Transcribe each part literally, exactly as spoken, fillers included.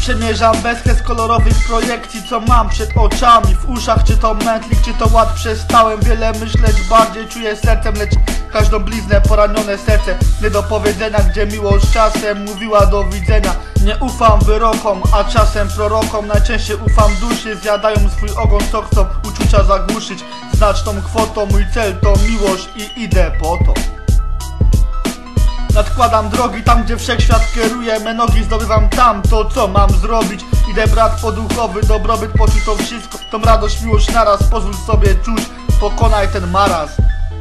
przemierzam bezkres kolorowych projekcji, co mam przed oczami. W uszach czy to mętlik, czy to ład. Przestałem wiele myśleć, bardziej czuję sercem, lecz każdą bliznę, poranione serce nie do powiedzenia, gdzie miłość czasem mówiła do widzenia. Nie ufam wyrokom, a czasem prorokom. Najczęściej ufam duszy, zjadają swój ogon, co chcą uczucia zagłuszyć. Znaczną kwotą mój cel to miłość i idę po to. Nadkładam drogi tam, gdzie wszechświat kieruje me nogi, zdobywam tam to, co mam zrobić. Idę brat po duchowy dobrobyt, poczuć to wszystko, tą radość, miłość naraz. Pozwól sobie czuć, pokonaj ten marazm.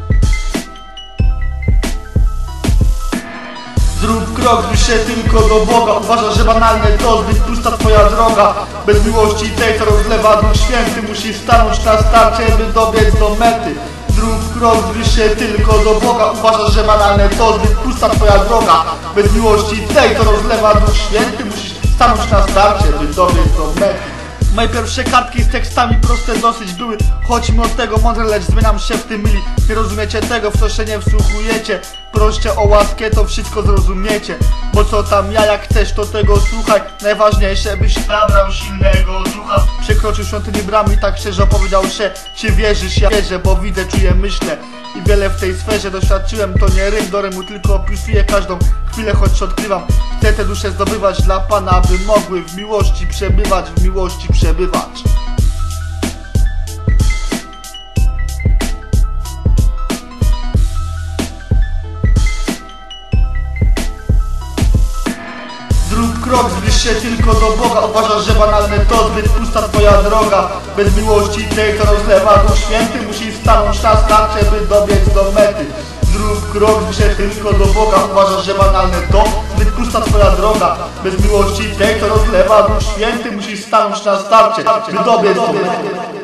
Zrób krok, zbliż się tylko do Boga. Uważasz, że banalne to zbyt pusta twoja droga. Bez miłości tej, co rozlewa Duch Święty, musisz stanąć na starcie, by dobiec do mety. Zrób krok, zbliż się tylko do Boga. Uważasz, że banalne to zbyt pusta twoja droga. Bez miłości tej, co rozlewa Duch Święty, musisz stanąć na starcie, by dobiec do mety. Moje pierwsze kartki z tekstami proste dosyć były, choć mimo tego mądre, lecz zmieniam się w tym myli. Nie rozumiecie tego, w co się nie wsłuchujecie. Proście o łaskę, to wszystko zrozumiecie. Bo co tam ja, jak chcesz, to tego słuchaj. Najważniejsze, byś nabrał silnego ducha. Przekroczył świątyni bramy i tak szczerze opowiedział się. Czy wierzysz? Ja wierzę, bo widzę, czuję, myślę. I wiele w tej sferze doświadczyłem, to nie rym do rymu, tylko opisuję każdą chwilę, choć odkrywam. Chcę te dusze zdobywać dla Pana, aby mogły w miłości przebywać, w miłości przebywać. Zrób krok, zbliż się tylko do Boga. Uważasz, że banalne to zbyt pusta twoja droga. Bez miłości tej, co rozlewa Duch Święty, musisz stanąć na starcie, by dobiec do mety. Zrób krok, zbliż się tylko do Boga. Uważasz, że banalne to zbyt pusta twoja droga. Bez miłości tej, co rozlewa Duch Święty, musisz stanąć na starcie, by dobiec do mety.